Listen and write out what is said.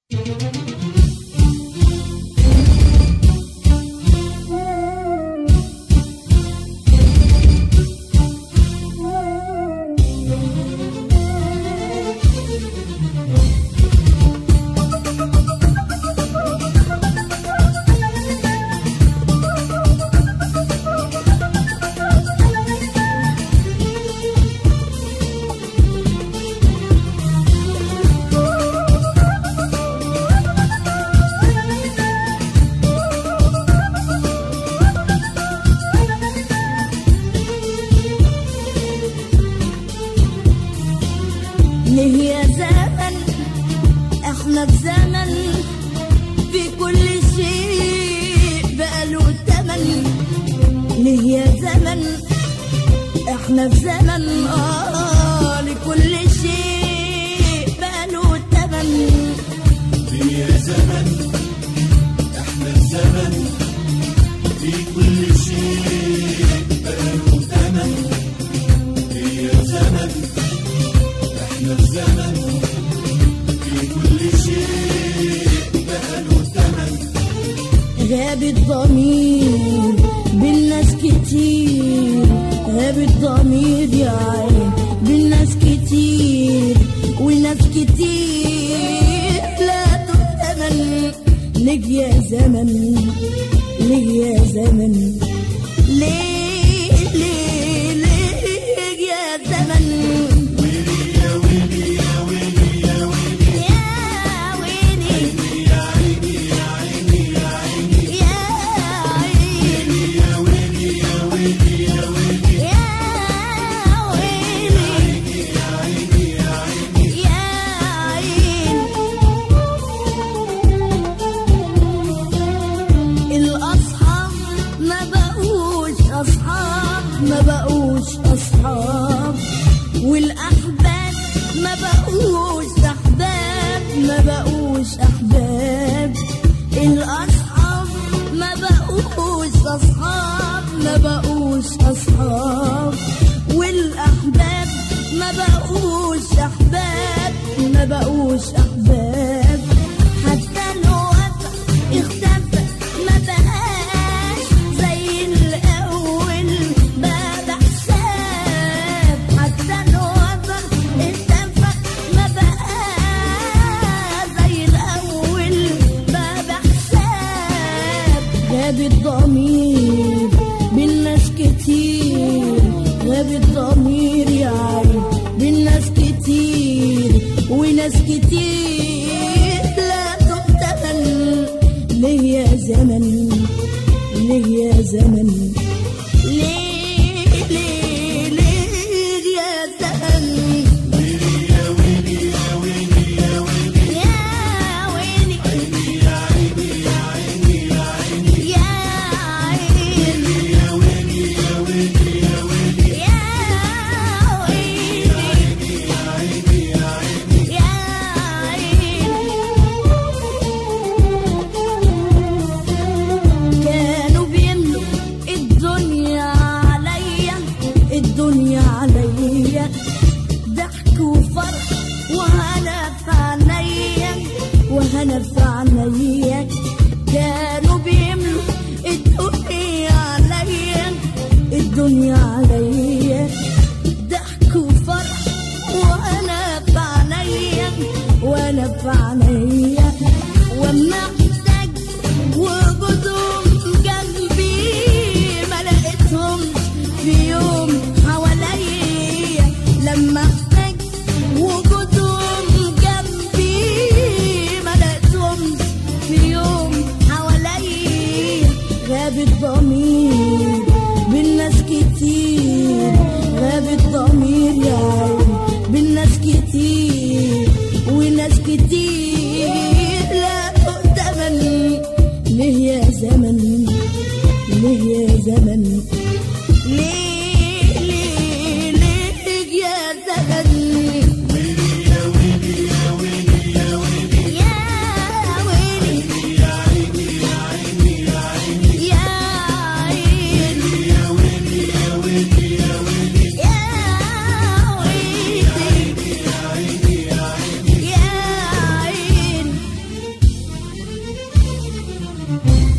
ليه يا زمن احنا في زمن في كل شيء بقاله تمن. ليه يا زمن احنا في زمن لكل شيء بقاله تمن. ليه يا زمن احنا في زمن في كل شيء بقاله تمن. ليه يا زمن احنا في زمن في كل شيء بقاله تمن. غاب الضمير بالناس كتير، غاب الضمير يا عين بالناس كتير، وناس كتير لا تؤتمن. ليه يا زمن ليه يا زمن ليه ليه ليه يا زمن. ما بقوش أصحاب، والأحباب ما بقوش أحباب، ما بقوش أحباب. الأصحاب ما بقوش أصحاب، ما بقوش أصحاب، والأحباب ما بقوش أحباب، ما بقوش أحباب. حتى الوفا اختفى ما بقاش زي الأول، بقى بحساب. حتى الوفا اختفى ما بقاش زي الأول، بقى بحساب. غاب الضمير بالناس كتير، غاب الضمير يا عين بالناس كتير، وناس كتير لا تؤتمن. ليه يا زمن ليه يا زمن ليه ليه ليه يا زمن. ويلي يا ويلي يا ويلي يا ويلي يا ويلي عيني يا عيني يا عيني يا عيني يا عيني يا ويلي يا ويلي يا ويلي يا ويلي يا عيني يا عيني يا عيني. كانوا بيملوا الدنيا عليا، الدنيا عليا، ضحك وفرح وهنا في عينيا، وهنا في عينيا. كانوا بيملوا الدنيا عليا، الدنيا عليا، ضحك وفرح وهنا في عينيا، وانا في عينيا. وما احتاج وجودهم جنبي ما لقيتهمش في يوم حواليا. لما احتاج وجودهم جنبي ما لقيتهمش في يوم حواليا. غاب الضمير بالناس كتير، غاب الضمير يا عين بالناس كتير، وناس كتير لا تؤتمن. ليه يا زمن ليه يا زمن ليه ليه ليه يا زمن. ويلي يا ويلي يا ويلي يا ويلي يا ويلي يا عيني يا عيني يا عيني يا عيني يا ويلي يا ويلي يا ويلي يا ويلي يا عيني يا عيني يا عيني. ويلي